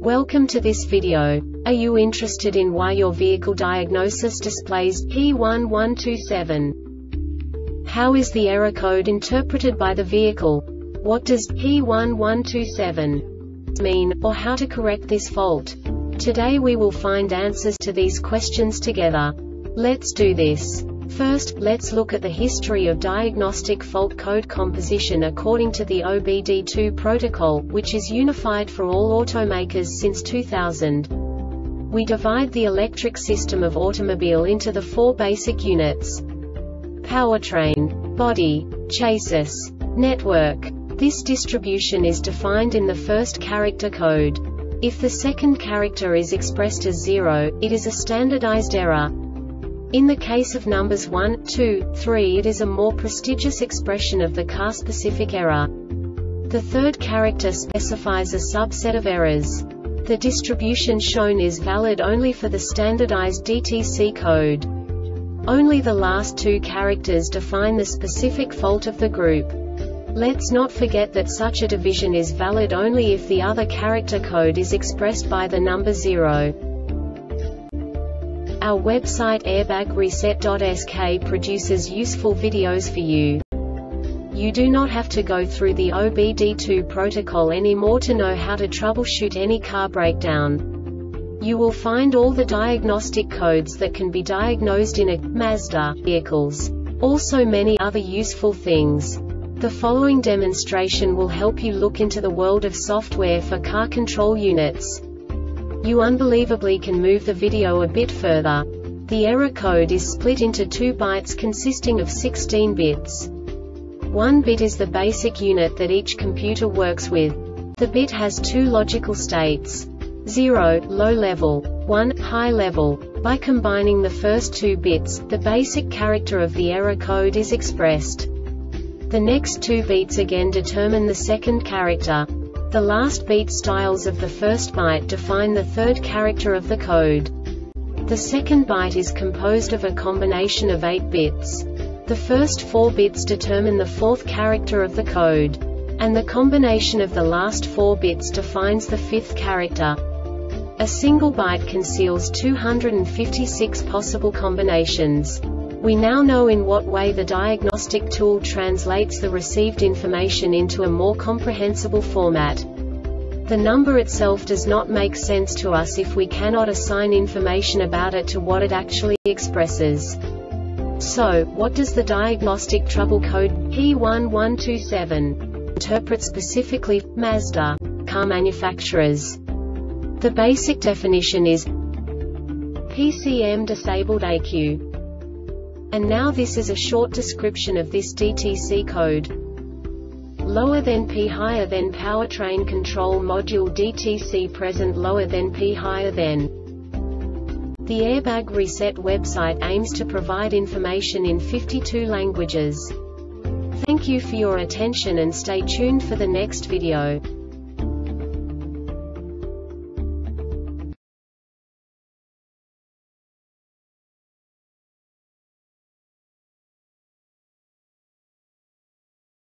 Welcome to this video. Are you interested in why your vehicle diagnosis displays P1127? How is the error code interpreted by the vehicle? What does P1127 mean, or how to correct this fault? Today we will find answers to these questions together. Let's do this. First, let's look at the history of diagnostic fault code composition according to the OBD2 protocol, which is unified for all automakers since 2000. We divide the electric system of automobile into the four basic units: powertrain, body, chassis, network. This distribution is defined in the first character code. If the second character is expressed as 0, it is a standardized error. In the case of numbers 1, 2, 3, it is a more prestigious expression of the car-specific error. The third character specifies a subset of errors. The distribution shown is valid only for the standardized DTC code. Only the last two characters define the specific fault of the group. Let's not forget that such a division is valid only if the other character code is expressed by the number 0. Our website airbagreset.sk produces useful videos for you. You do not have to go through the OBD2 protocol anymore to know how to troubleshoot any car breakdown. You will find all the diagnostic codes that can be diagnosed in a Mazda vehicles. Also many other useful things. The following demonstration will help you look into the world of software for car control units. You unbelievably can move the video a bit further. The error code is split into 2 bytes consisting of 16 bits. 1 bit is the basic unit that each computer works with. The bit has 2 logical states: 0, low level, 1, high level. By combining the first 2 bits, the basic character of the error code is expressed. The next 2 beats again determine the second character. The last beat styles of the first byte define the third character of the code. The second byte is composed of a combination of 8 bits. The first 4 bits determine the fourth character of the code. And the combination of the last 4 bits defines the fifth character. A single byte conceals 256 possible combinations. We now know in what way the diagnostic tool translates the received information into a more comprehensible format. The number itself does not make sense to us if we cannot assign information about it to what it actually expresses. So, what does the diagnostic trouble code P1127 interpret specifically for Mazda car manufacturers? The basic definition is PCM disabled AQ. And now this is a short description of this DTC code. Lower than P higher than powertrain control module DTC present lower than P higher than. The Airbag Reset website aims to provide information in 52 languages. Thank you for your attention and stay tuned for the next video.